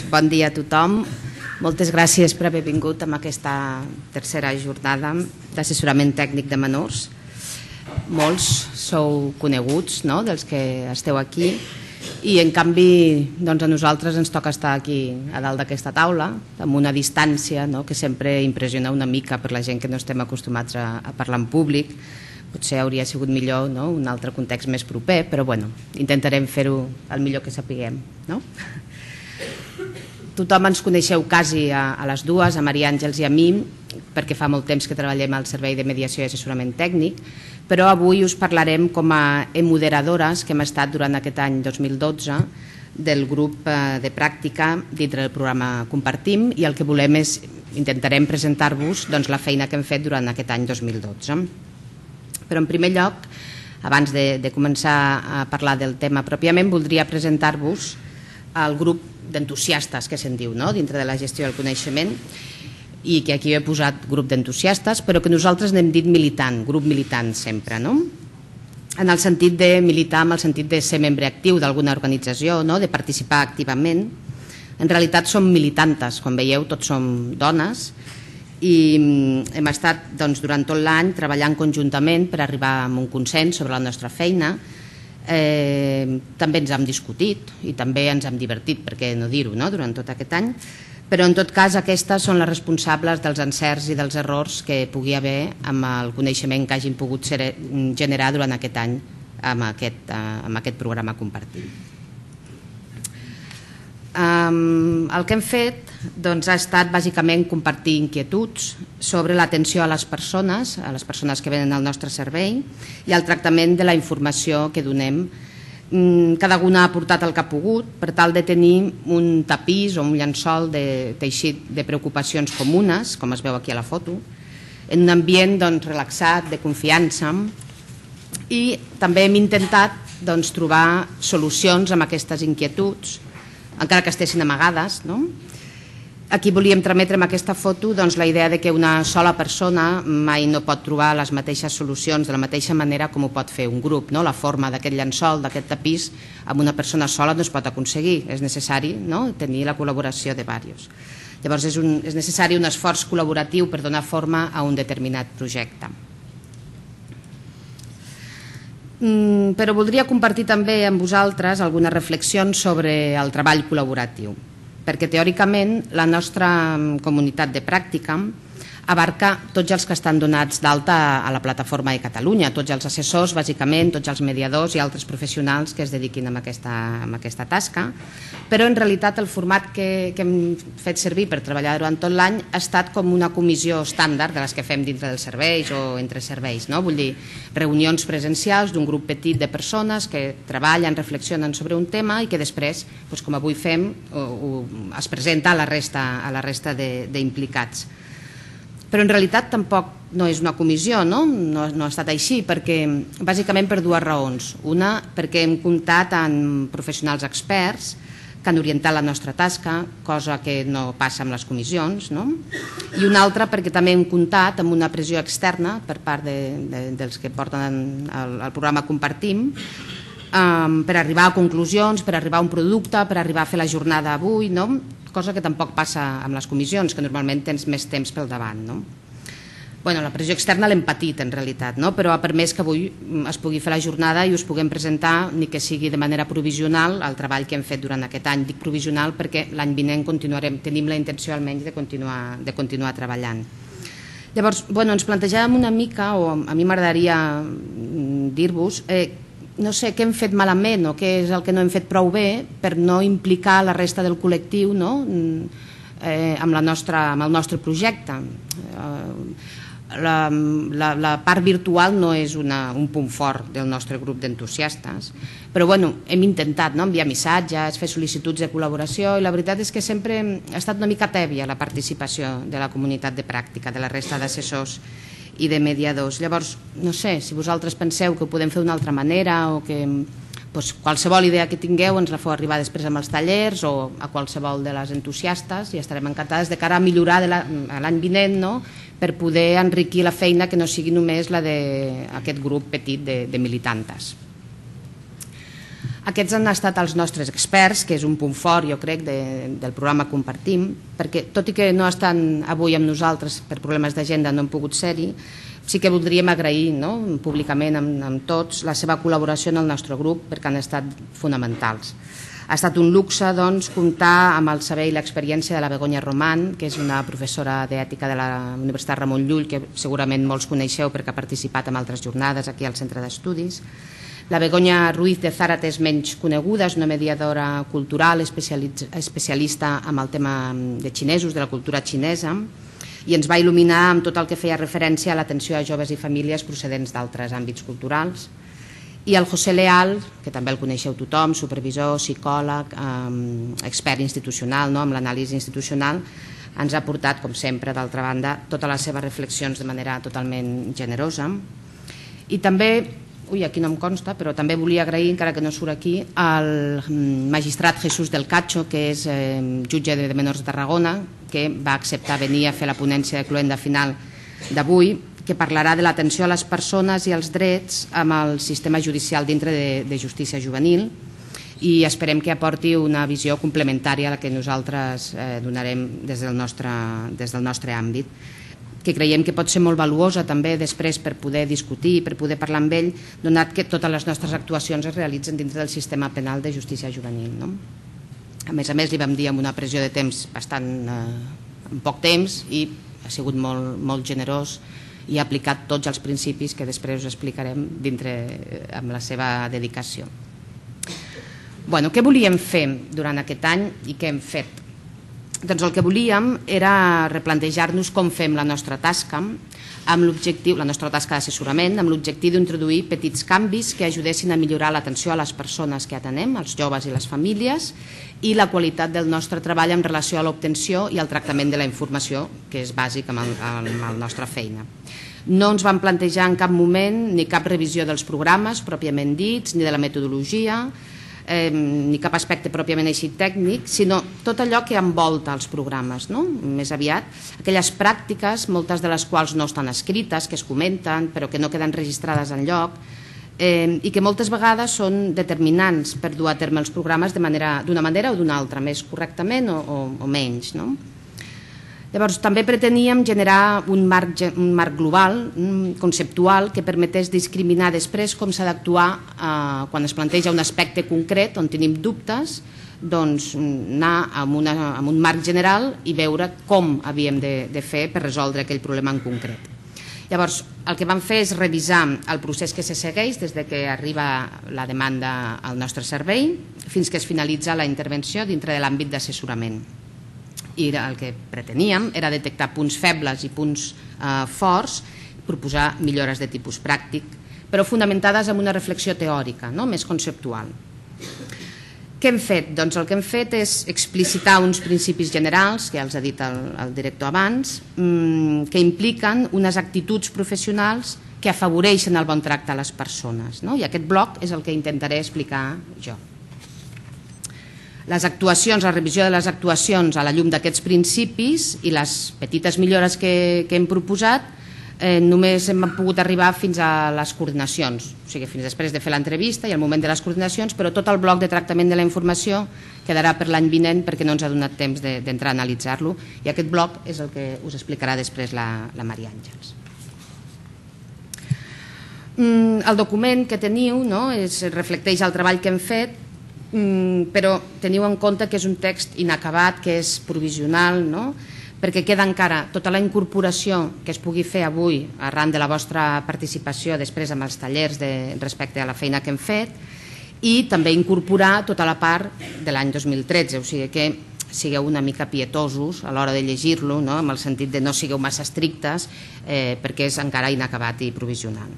Bon dia a tothom. Moltes gràcies per haver vingut a aquesta tercera jornada d'assessorament tècnic de menors. Molts sou coneguts, no?, dels que esteu aquí, i en canvi doncs a nosaltres ens toca estar aquí a dalt d'aquesta taula, amb una distància, no?, que sempre impressiona una mica per la gent que no estem acostumats a parlar en públic. Potser hauria sigut millor, no?, un altre context més proper, però bueno, intentarem fer-ho el millor que sapiguem, no? Tothom ens coneixeu quasi a les dues, a Maria Àngels i a mi, perquè fa molt temps que treballem al Servei de Mediació i Assessorament Tècnic, però avui us parlarem com a moderadores que hem estat durant aquest any 2012 del grup de pràctica dintre del programa Compartim, i el que volem és, intentarem presentar-vos la feina que hem fet durant aquest any 2012. Però en primer lloc, abans de començar a parlar del tema pròpiament, voldria presentar-vos el grup d'entusiastes que se'n diu, no?, dintre de la gestió del coneixement, i que aquí he posat grup d'entusiastes, però que nosaltres n'hem dit militant, grup militant sempre, no?, en el sentit de militar, en el sentit de ser membre actiu d'alguna organització, no?, de participar activament. En realitat som militantes, com veieu, tots som dones, i hem estat durant tot l'any treballant conjuntament per arribar a un consens sobre la nostra feina. També ens hem discutit i també ens hem divertit, per què no dir-ho, no?, durant tot aquest any, però en tot cas aquestes són les responsables dels encerts i dels errors que pugui haver amb el coneixement que hagin pogut generar durant aquest any amb aquest programa compartit. El que hem fet ha estat bàsicament compartir inquietuds sobre l'atenció a les persones que venen al nostre servei i el tractament de la informació que donem. Cada una ha portat el que ha pogut per tal de tenir un tapís o un llençol de teixit de preocupacions comunes, com es veu aquí a la foto, en un ambient relaxat, de confiança, i també hem intentat trobar solucions amb aquestes inquietuds, encara que estessin amagades, no? Aquí volíem trametre amb aquesta foto la idea de que una sola persona mai no pot trobar les mateixes solucions de la mateixa manera com ho pot fer un grup, no? La forma d'aquest llençol, d'aquest tapís, amb una persona sola no es pot aconseguir, és necessari, no?, tenir la col·laboració de diversos. Llavors és necessari un esforç col·laboratiu per donar forma a un determinat projecte. Però voldria compartir també amb vosaltres algunes reflexions sobre el treball col·laboratiu, perquè teòricament la nostra comunitat de pràctica abarca tots els que estan donats d'alta a la plataforma de Catalunya, tots els assessors, bàsicament, tots els mediadors i altres professionals que es dediquin a aquesta tasca, però en realitat el format que hem fet servir per treballar durant tot l'any ha estat com una comissió estàndard de les que fem dintre dels serveis o entre serveis, no? Vull dir, reunions presencials d'un grup petit de persones que treballen, reflexionen sobre un tema i que després, com avui fem, es presenta a la resta d'implicats. Però en realitat tampoc no és una comissió, no ha estat així, bàsicament per dues raons. Una, perquè hem comptat amb professionals experts que han orientat la nostra tasca, cosa que no passa amb les comissions, no? I una altra, perquè també hem comptat amb una pressió externa per part dels que porten el programa Compartim, per arribar a conclusions, per arribar a un producte, per arribar a fer la jornada avui, no?, cosa que tampoc passa amb les comissions, que normalment tens més temps pel davant, no? La pressió externa l'hem patit en realitat, no?, però ha permès que avui es pugui fer la jornada i us puguem presentar, ni que sigui de manera provisional, el treball que hem fet durant aquest any. Dic provisional perquè l'any vinent tenim la intenció almenys de continuar treballant. Llavors, ens plantejàvem una mica, o a mi m'agradaria dir-vos, no sé què hem fet malament o què és el que no hem fet prou bé per no implicar la resta del col·lectiu, no?, amb el nostre projecte. La part virtual no és un punt fort del nostre grup d'entusiastes, però hem intentat enviar missatges, fer sol·licituds de col·laboració, i la veritat és que sempre ha estat una mica tèbia la participació de la comunitat de pràctica, de la resta d'assessors i de mediadors. Llavors, no sé, si vosaltres penseu que ho podem fer d'una altra manera o que qualsevol idea que tingueu ens la feu arribar després amb els tallers o a qualsevol de les entusiastes, i estarem encantades de cara a millorar l'any vinent, no?, per poder enriquir la feina que no sigui només la d'aquest grup petit de militantes. Aquests han estat els nostres experts, que és un punt fort, jo crec, del programa Compartim, perquè tot i que no estan avui amb nosaltres per problemes d'agenda, no han pogut ser-hi, sí que voldríem agrair públicament amb tots la seva col·laboració en el nostre grup, perquè han estat fonamentals. Ha estat un luxe comptar amb el saber i l'experiència de la Begoña Román, que és una professora d'ètica de la Universitat Ramon Llull, que segurament molts coneixeu perquè ha participat en altres jornades aquí al Centre d'Estudis. La Begoña Ruiz de Zárate és menys coneguda, és una mediadora cultural especialista en el tema de xinesos, de la cultura xinesa, i ens va il·luminar amb tot el que feia referència a l'atenció a joves i famílies procedents d'altres àmbits culturals. I el José Leal, que també el coneixeu tothom, supervisor, psicòleg, expert institucional, amb l'anàlisi institucional, ens ha portat, com sempre, d'altra banda, totes les seves reflexions de manera totalment generosa. I també, aquí no em consta, però també volia agrair, encara que no surt aquí, al magistrat Jesús del Cacho, que és jutge de menors de Tarragona, que va acceptar venir a fer la ponència de cloenda final d'avui, que parlarà de l'atenció a les persones i els drets amb el sistema judicial dintre de justícia juvenil, i esperem que aporti una visió complementària a la que nosaltres donarem des del nostre àmbit, que creiem que pot ser molt valuosa també després per poder discutir, per poder parlar amb ell, donat que totes les nostres actuacions es realitzen dintre del sistema penal de justícia juvenil. A més, li vam dir amb una pressió de temps bastant en poc temps, i ha sigut molt generós i ha aplicat tots els principis que després us explicarem amb la seva dedicació. Què volíem fer durant aquest any i què hem fet? Doncs el que volíem era replantejar-nos com fem la nostra tasca, la nostra tasca d'assessorament, amb l'objectiu d'introduir petits canvis que ajudessin a millorar l'atenció a les persones que atenem, els joves i les famílies, i la qualitat del nostre treball en relació a l'obtenció i al tractament de la informació, que és bàsic amb la nostra feina. No ens vam plantejar en cap moment ni cap revisió dels programes pròpiament dits, ni de la metodologia, ni cap aspecte pròpiament així tècnic, sinó tot allò que envolta els programes, més aviat aquelles pràctiques, moltes de les quals no estan escrites, que es comenten però que no queden registrades enlloc, i que moltes vegades són determinants per dur a terme els programes d'una manera o d'una altra, més correctament o menys. Llavors, també preteníem generar un marc global, conceptual, que permetés discriminar després com s'ha d'actuar quan es planteja un aspecte concret on tenim dubtes, doncs anar amb un marc general i veure com havíem de fer per resoldre aquell problema en concret. Llavors, el que vam fer és revisar el procés que se segueix des que arriba la demanda al nostre servei fins que es finalitza la intervenció dintre de l'àmbit d'assessorament. I el que preteníem era detectar punts febles i punts forts, proposar millores de tipus pràctic, però fonamentades en una reflexió teòrica, més conceptual. Què hem fet? Doncs el que hem fet és explicitar uns principis generals, que ja els ha dit el director abans, que impliquen unes actituds professionals que afavoreixen el bon tracte a les persones. I aquest bloc és el que intentaré explicar jo. Les actuacions, la revisió de les actuacions a la llum d'aquests principis i les petites millores que hem proposat, només hem pogut arribar fins a les coordinacions, o sigui, fins després de fer l'entrevista i el moment de les coordinacions, però tot el bloc de tractament de la informació quedarà per l'any vinent perquè no ens ha donat temps d'entrar a analitzar-lo, i aquest bloc és el que us explicarà després la Maria Àngels. El document que teniu reflecteix el treball que hem fet, però teniu en compte que és un text inacabat, que és provisional, perquè queda encara tota la incorporació que es pugui fer avui arran de la vostra participació després amb els tallers respecte a la feina que hem fet, i també incorporar tota la part de l'any 2013, o sigui que sigueu una mica pietosos a l'hora de llegir-lo, en el sentit de no sigueu massa estrictes perquè és encara inacabat i provisional.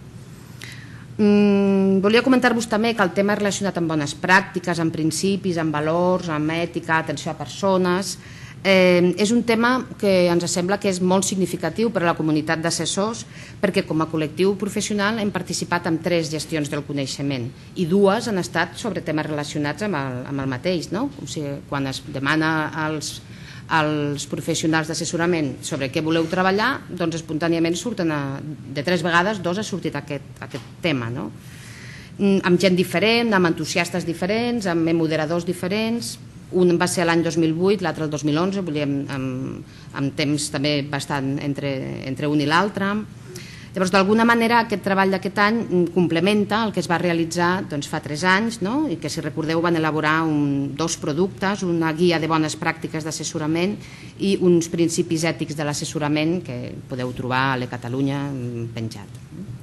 Volia comentar-vos també que el tema relacionat amb bones pràctiques, amb principis, amb valors, amb ètica, atenció a persones, és un tema que ens sembla que és molt significatiu per a la comunitat d'assessors, perquè com a col·lectiu professional hem participat en 3 gestions del coneixement i 2 han estat sobre temes relacionats amb el mateix. Quan es demana als professionals d'assessorament sobre què voleu treballar, doncs espontàniament surten, de 3 vegades 2 ha sortit aquest tema. amb gent diferent, amb entusiastes diferents, amb moderadors diferents. Un va ser l'any 2008, l'altre el 2011, vull dir, amb temps també bastant entre un i l'altre. Llavors, d'alguna manera, aquest treball d'aquest any complementa el que es va realitzar fa 3 anys, i que, si recordeu, van elaborar 2 productes, una guia de bones pràctiques d'assessorament i uns principis ètics de l'assessorament que podeu trobar a l'eCatalunya penjat.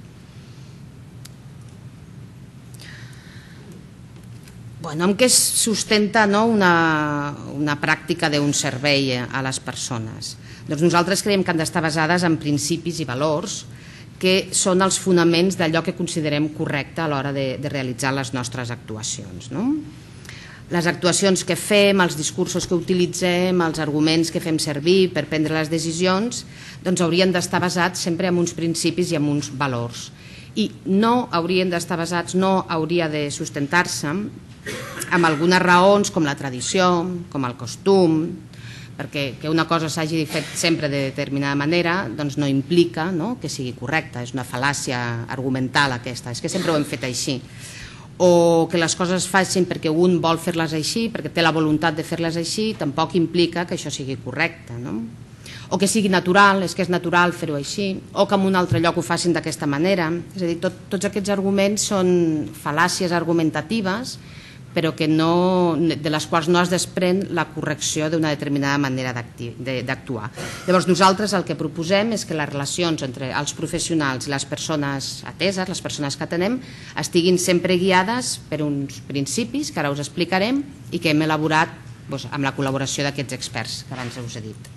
En què es sustenta una pràctica d'un servei a les persones? Doncs nosaltres creiem que han d'estar basades en principis i valors que són els fonaments d'allò que considerem correcte a l'hora de realitzar les nostres actuacions. Les actuacions que fem, els discursos que utilitzem, els arguments que fem servir per prendre les decisions, doncs haurien d'estar basats sempre en uns principis i en uns valors. I no haurien d'estar basats, no hauria de sustentar-se amb algunes raons com la tradició, com el costum, perquè que una cosa s'hagi fet sempre de determinada manera doncs no implica que sigui correcta, és una fal·làcia argumental aquesta, és que sempre ho hem fet així. O que les coses es facin perquè un vol fer-les així, perquè té la voluntat de fer-les així, tampoc implica que això sigui correcte. O que sigui natural, és que és natural fer-ho així, o que en un altre lloc ho facin d'aquesta manera. És a dir, tots aquests arguments són fal·làcies argumentatives, però de les quals no es desprèn la correcció d'una determinada manera d'actuar. Llavors, nosaltres el que proposem és que les relacions entre els professionals i les persones ateses, les persones que atenem, estiguin sempre guiades per uns principis que ara us explicarem i que hem elaborat amb la col·laboració d'aquests experts que abans us he dit.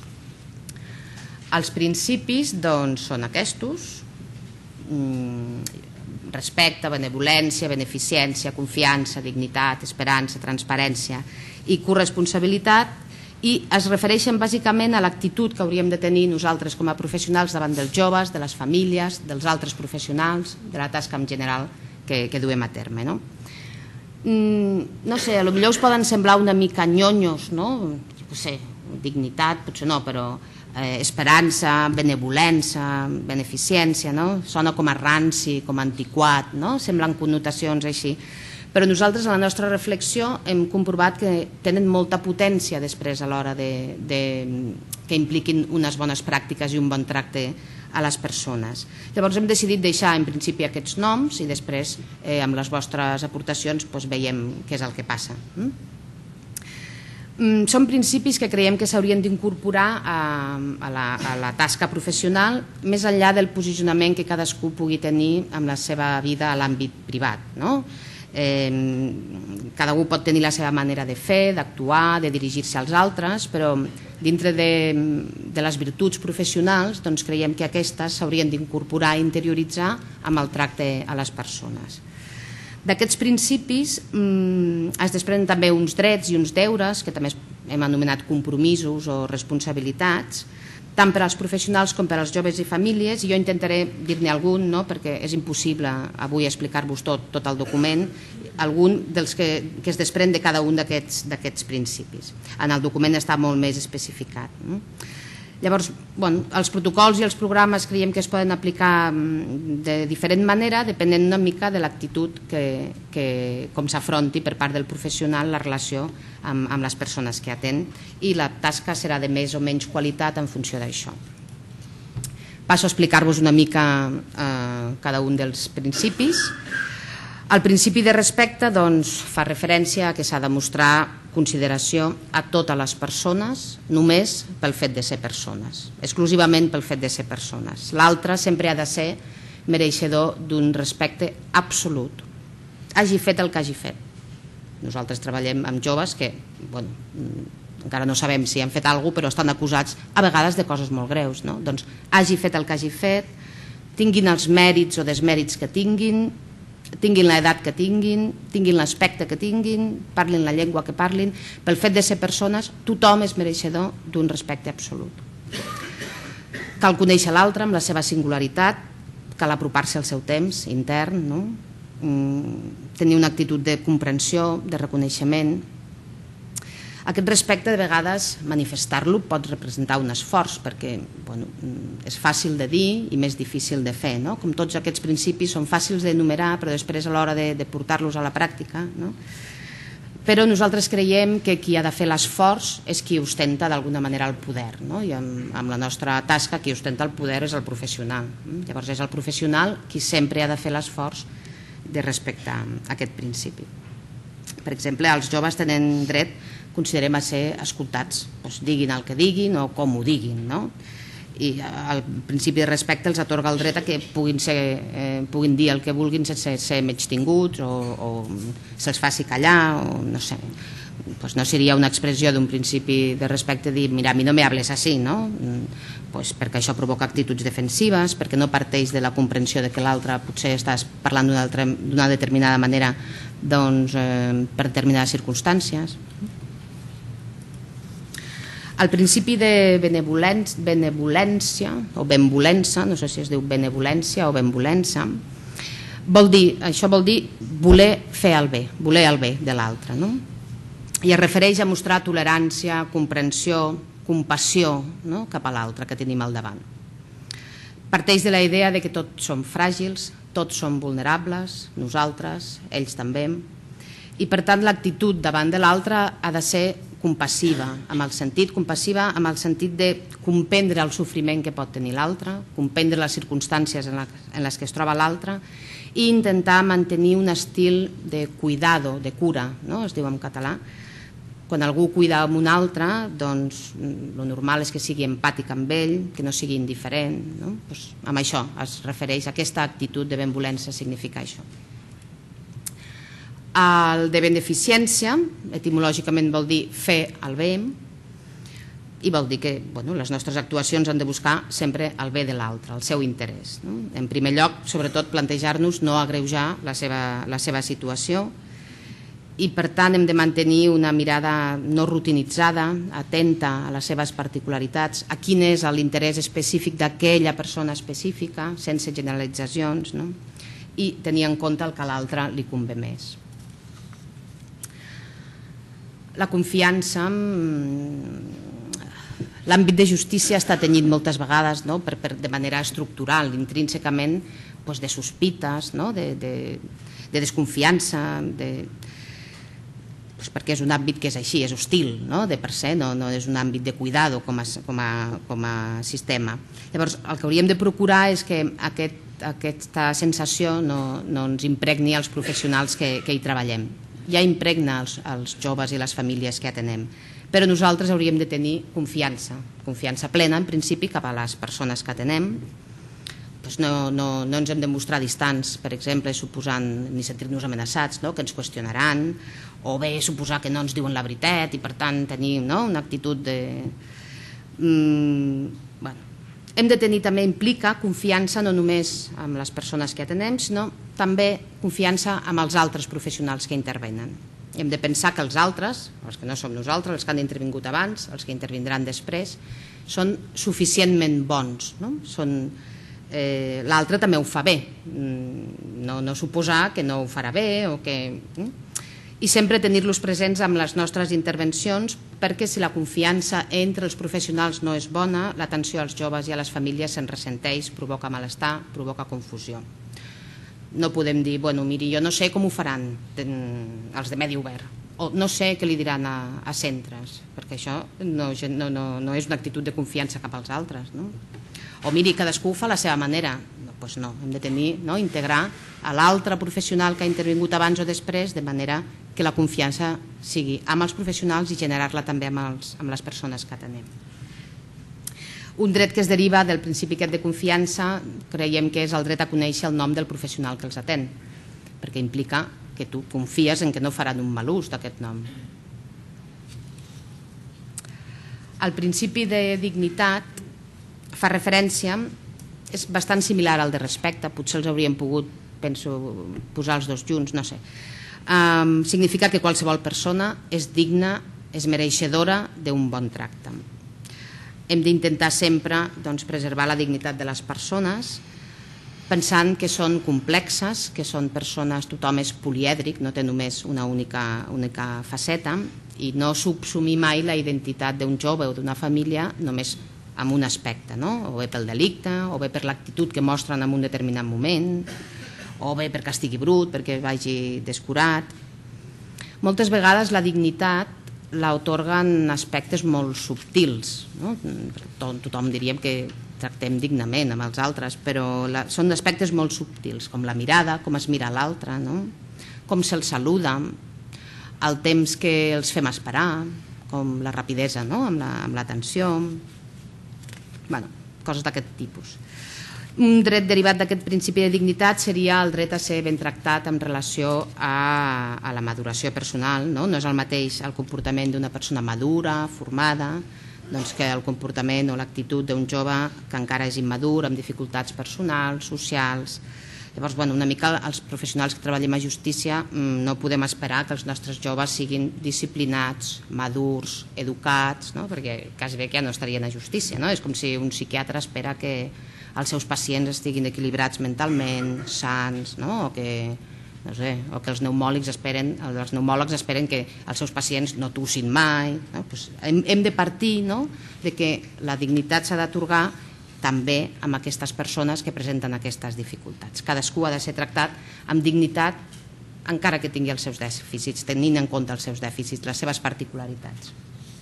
Els principis són aquests: respecte, benevolència, beneficència, confiança, dignitat, esperança, transparència i corresponsabilitat, i es refereixen bàsicament a l'actitud que hauríem de tenir nosaltres com a professionals davant dels joves, de les famílies, dels altres professionals, de la tasca en general que duem a terme. No sé, potser us poden semblar una mica nyonyos, no sé, dignitat, potser no, però esperança, benevolència, beneficència, sona com a ranci, com a antiquat, semblen connotacions així. Però nosaltres, a la nostra reflexió, hem comprovat que tenen molta potència després a l'hora que impliquin unes bones pràctiques i un bon tracte a les persones. Llavors hem decidit deixar en principi aquests noms i després amb les vostres aportacions veiem què és el que passa. Són principis que creiem que s'haurien d'incorporar a la tasca professional més enllà del posicionament que cadascú pugui tenir amb la seva vida a l'àmbit privat. Cada un pot tenir la seva manera de fer, d'actuar, de dirigir-se als altres, però dintre de les virtuts professionals creiem que aquestes s'haurien d'incorporar i interioritzar amb el tracte a les persones. D'aquests principis es desprenen també uns drets i uns deures, que també hem anomenat compromisos o responsabilitats, tant per als professionals com per als joves i famílies, i jo intentaré dir-ne algun, perquè és impossible avui explicar-vos tot el document, algun dels que es desprèn de cada un d'aquests principis. En el document està molt més especificat. Llavors, els protocols i els programes creiem que es poden aplicar de diferent manera, depenent una mica de l'actitud com s'afronti per part del professional la relació amb les persones que atén, i la tasca serà de més o menys qualitat en funció d'això. Passo a explicar-vos una mica cada un dels principis. El principi de respecte fa referència a que s'ha de mostrar consideració a totes les persones només pel fet de ser persones, exclusivament pel fet de ser persones. L'altre sempre ha de ser mereixedor d'un respecte absolut, hagi fet el que hagi fet. Nosaltres treballem amb joves que, encara no sabem si han fet alguna cosa, però estan acusats a vegades de coses molt greus. Doncs hagi fet el que hagi fet, tinguin els mèrits o desmèrits que tinguin l'edat que tinguin l'aspecte que tinguin, parlin la llengua que parlin, pel fet de ser persones, tothom és mereixedor d'un respecte absolut. Cal conèixer l'altre amb la seva singularitat, cal apropar-se al seu temps intern, tenir una actitud de comprensió, de reconeixement. Aquest respecte, de vegades, manifestar-lo pot representar un esforç, perquè és fàcil de dir i més difícil de fer. Com tots aquests principis són fàcils d'enumerar, però després a l'hora de portar-los a la pràctica. Però nosaltres creiem que qui ha de fer l'esforç és qui ostenta d'alguna manera el poder. I amb la nostra tasca qui ostenta el poder és el professional. Llavors és el professional qui sempre ha de fer l'esforç de respectar aquest principi. Per exemple, els joves tenen dret, considerem, a ser escoltats, diguin el que diguin o com ho diguin, i el principi de respecte els atorga el dret a que puguin dir el que vulguin sense ser menystinguts o se'ls faci callar, o no sé. No seria una expressió d'un principi de respecte dir, mira, a mi no me hables así, perquè això provoca actituds defensives, perquè no parteix de la comprensió de que l'altre potser estàs parlant d'una determinada manera per determinades circumstàncies. El principi de benevolència o benvolença, no sé si es diu benevolència o benvolença, això vol dir voler fer el bé, voler el bé de l'altre, i es refereix a mostrar tolerància, comprensió, compassió cap a l'altre que tenim al davant. Parteix de la idea de que tots som fràgils, tots som vulnerables, nosaltres, ells també, i per tant l'actitud davant de l'altre ha de ser compassiva, amb el sentit de comprendre el sofriment que pot tenir l'altre, comprendre les circumstàncies en les que es troba l'altre i intentar mantenir un estil de cuidado, de cura, es diu en català. Quan algú cuida amb un altre, doncs el normal és que sigui empàtic amb ell, que no sigui indiferent. Amb això es refereix, aquesta actitud de benvolència significa això. El de beneficència, etimològicament vol dir fer el bé, i vol dir que les nostres actuacions han de buscar sempre el bé de l'altre, el seu interès. En primer lloc, sobretot, plantejar-nos no agreujar la seva situació, i per tant hem de mantenir una mirada no rutinitzada, atenta a les seves particularitats, a quin és l'interès específic d'aquella persona específica, sense generalitzacions, i tenir en compte el que a l'altre li convé més. La confiança, l'àmbit de justícia està tenyit moltes vegades de manera estructural, intrínsecament de sospites, de desconfiança, perquè és un àmbit que és així, és hostil de per se, no és un àmbit de cuidado com a sistema. Llavors, el que hauríem de procurar és que aquesta sensació no ens impregni als professionals que hi treballem. Ja impregna els joves i les famílies que atenem, però nosaltres hauríem de tenir confiança plena, en principi, cap a les persones que atenem. No ens hem de mostrar distants, per exemple, suposant ni sentir-nos amenaçats, que ens qüestionaran, o bé suposar que no ens diuen la veritat i per tant tenir una actitud de... Hem de tenir també, implica confiança no només amb les persones que atenem, sinó també confiança amb els altres professionals que intervenen. Hem de pensar que els altres, els que no som nosaltres, els que han intervingut abans, els que intervindran després, són suficientment bons. L'altre també ho fa bé, no suposar que no ho farà bé o que... I sempre tenir-los presents amb les nostres intervencions, perquè si la confiança entre els professionals no és bona, l'atenció als joves i a les famílies se'n ressenteix, provoca malestar, provoca confusió. No podem dir, miri, jo no sé com ho faran els de medi obert, o no sé què li diran a centres, perquè això no és una actitud de confiança cap als altres. O miri, cadascú ho fa a la seva manera. Doncs no, hem de tenir, integrar a l'altre professional que ha intervingut abans o després, de manera que la confiança sigui amb els professionals i generar-la també amb les persones que atenem. Un dret que es deriva del principi aquest de confiança creiem que és el dret a conèixer el nom del professional que els atén, perquè implica que tu confies en que no faran un mal ús d'aquest nom. El principi de dignitat fa referència, és bastant similar al de respecte, potser els hauríem pogut, penso, posar els dos junts, no sé. Significa que qualsevol persona és digna, és mereixedora d'un bon tracte. Hem d'intentar sempre preservar la dignitat de les persones, pensant que són complexes, que són persones, tothom és polièdric, no té només una única faceta, i no subsumir mai la identitat d'un jove o d'una família només en un aspecte, o bé pel delicte, o bé per l'actitud que mostren en un determinat moment, o bé perquè estigui brut, perquè vagi descurat. Moltes vegades la dignitat l'atorguen aspectes molt subtils. Tothom diríem que tractem dignament amb els altres, però són aspectes molt subtils, com la mirada, com es mira l'altre, com se'ls saluda, el temps que els fem esperar, com la rapidesa amb l'atenció, coses d'aquest tipus. Un dret derivat d'aquest principi de dignitat seria el dret a ser ben tractat en relació a la maduració personal. No és el mateix el comportament d'una persona madura, formada, que el comportament o l'actitud d'un jove que encara és immadur, amb dificultats personals, socials. Llavors, una mica els professionals que treballem a justícia no podem esperar que els nostres joves siguin disciplinats, madurs, educats, perquè quasi bé que ja no estarien a justícia. És com si un psiquiatre espera que els seus pacients estiguin equilibrats mentalment, sans, o que els pneumòlegs esperen que els seus pacients no tossin mai. Hem de partir de que la dignitat s'ha d'atorgar també amb aquestes persones que presenten aquestes dificultats. Cadascú ha de ser tractat amb dignitat encara que tingui els seus dèficits, tenint en compte els seus dèficits, les seves particularitats.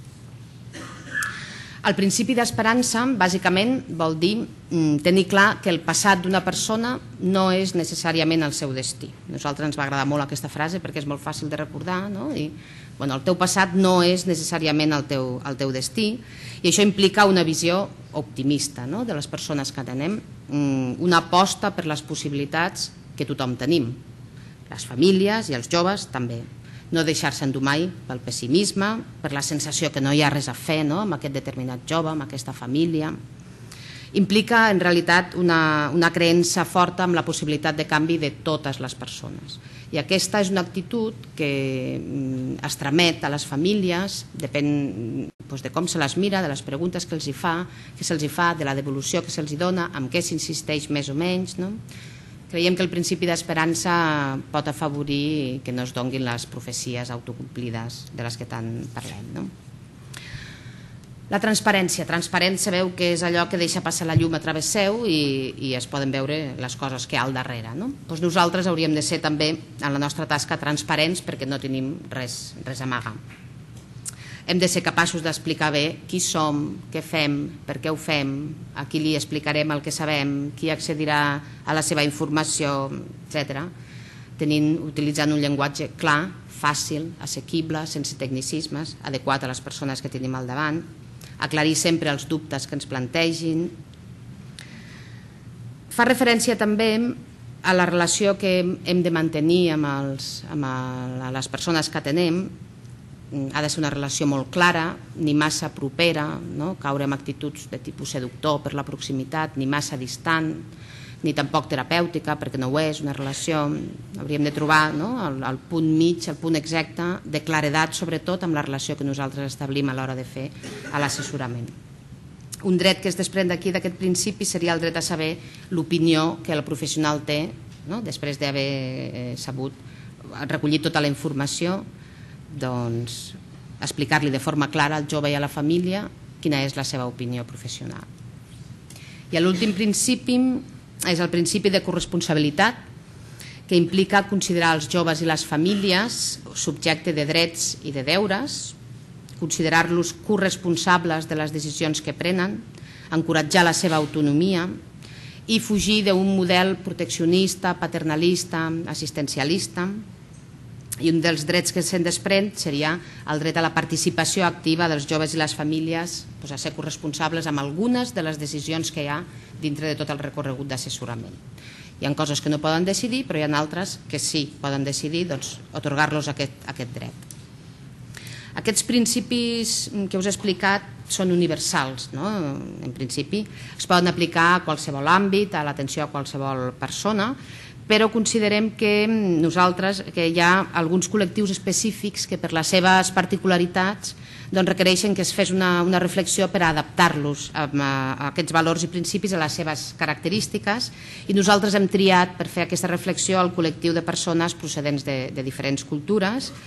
El principi d'esperança, bàsicament, vol dir tenir clar que el passat d'una persona no és necessàriament el seu destí. A nosaltres ens va agradar molt aquesta frase perquè és molt fàcil de recordar, i el teu passat no és necessàriament el teu destí, i això implica una visió optimista de les persones que tenem, una aposta per les possibilitats que tothom tenim, les famílies i els joves també. No deixar-se endur mai pel pessimisme, per la sensació que no hi ha res a fer amb aquest determinat jove, amb aquesta família. Implica, en realitat, una creença forta en la possibilitat de canvi de totes les persones. I aquesta és una actitud que es tramet a les famílies, depèn de com se les mira, de les preguntes que se'ls fa, de la devolució que se'ls dona, amb què s'insisteix més o menys. Creiem que el principi d'esperança pot afavorir que no es donguin les profecies autocomplides de les que tant parlem. La transparència. Transparència sabeu que és allò que deixa passar la llum a través seu i es poden veure les coses que hi ha al darrere. Nosaltres hauríem de ser també en la nostra tasca transparents perquè no tenim res a amagar. Hem de ser capaços d'explicar bé qui som, què fem, per què ho fem, a qui li explicarem el que sabem, qui accedirà a la seva informació, etc. Utilitzant un llenguatge clar, fàcil, assequible, sense tecnicismes, adequat a les persones que tenim al davant, aclarir sempre els dubtes que ens plantegin. Fa referència també a la relació que hem de mantenir amb les persones que atenem. Ha de ser una relació molt clara, ni massa propera, caure en actituds de tipus seductor per la proximitat, ni massa distant, ni tampoc terapèutica, perquè no ho és una relació. Hauríem de trobar el punt mig, el punt exacte de claredat, sobretot amb la relació que nosaltres establim a l'hora de fer l'assessorament. Un dret que es desprèn d'aquí, d'aquest principi, seria el dret a saber l'opinió que el professional té, després d'haver sabut recollir tota la informació, explicar-li de forma clara al jove i a la família quina és la seva opinió professional. I l'últim principi és el principi de corresponsabilitat, que implica considerar els joves i les famílies subjecte de drets i de deures, considerar-los corresponsables de les decisions que prenen, encoratjar la seva autonomia i fugir d'un model proteccionista, paternalista, assistencialista. I un dels drets que se'n desprèn seria el dret a la participació activa dels joves i les famílies a ser corresponsables amb algunes de les decisions que hi ha dintre de tot el recorregut d'assessorament. Hi ha coses que no poden decidir, però hi ha altres que sí poden decidir, atorgar-los aquest dret. Aquests principis que us he explicat són universals, en principi. Es poden aplicar a qualsevol àmbit, a l'atenció a qualsevol persona, però considerem que hi ha alguns col·lectius específics que per les seves particularitats requereixen que es fes una reflexió per adaptar-los a aquests valors i principis a les seves característiques, i nosaltres hem triat per fer aquesta reflexió el col·lectiu de persones procedents de diferents cultures,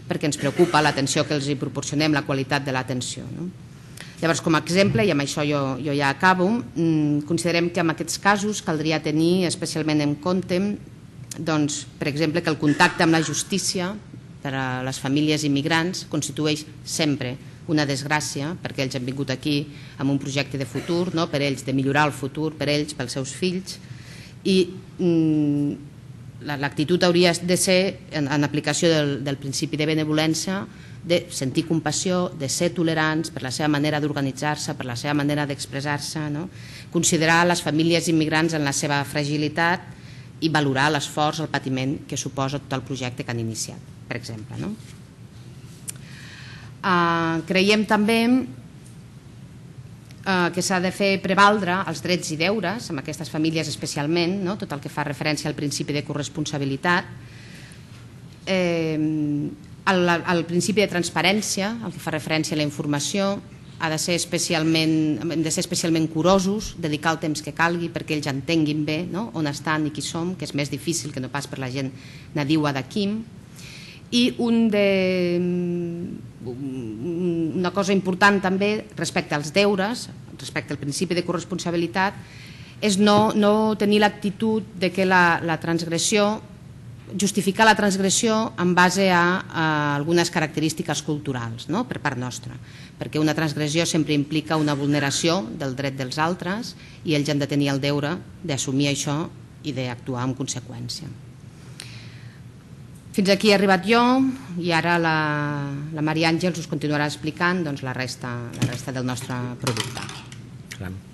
perquè ens preocupa l'atenció que els hi proporcionem, la qualitat de l'atenció. Llavors, com a exemple, i amb això jo ja acabo, considerem que en aquests casos caldria tenir especialment en compte, doncs, per exemple, que el contacte amb la justícia per a les famílies immigrants constitueix sempre una desgràcia, perquè ells han vingut aquí amb un projecte de futur, no? Per ells, de millorar el futur, per ells, pels seus fills, i l'actitud hauria de ser, en aplicació del principi de benevolència, de sentir compassió, de ser tolerants per la seva manera d'organitzar-se, per la seva manera d'expressar-se, considerar les famílies immigrants en la seva fragilitat i valorar l'esforç, el patiment que suposa tot el projecte que han iniciat, per exemple. Creiem també que s'ha de fer prevaldre els drets i deures amb aquestes famílies especialment, tot el que fa referència al principi de corresponsabilitat, al principi de transparència, el que fa referència a la informació, hem de ser especialment curosos, dedicar el temps que calgui perquè ells entenguin bé on estan i qui som, que és més difícil que no pas per la gent nadiua d'aquí. I una cosa important també respecte als deures, respecte al principi de corresponsabilitat, és no tenir l'actitud de que la transgressió, justificar la transgressió en base a algunes característiques culturals per part nostra, perquè una transgressió sempre implica una vulneració del dret dels altres i ells han de tenir el deure d'assumir això i d'actuar en conseqüència. Fins aquí he arribat jo i ara la Maria Àngels us continuarà explicant la resta del nostre producte.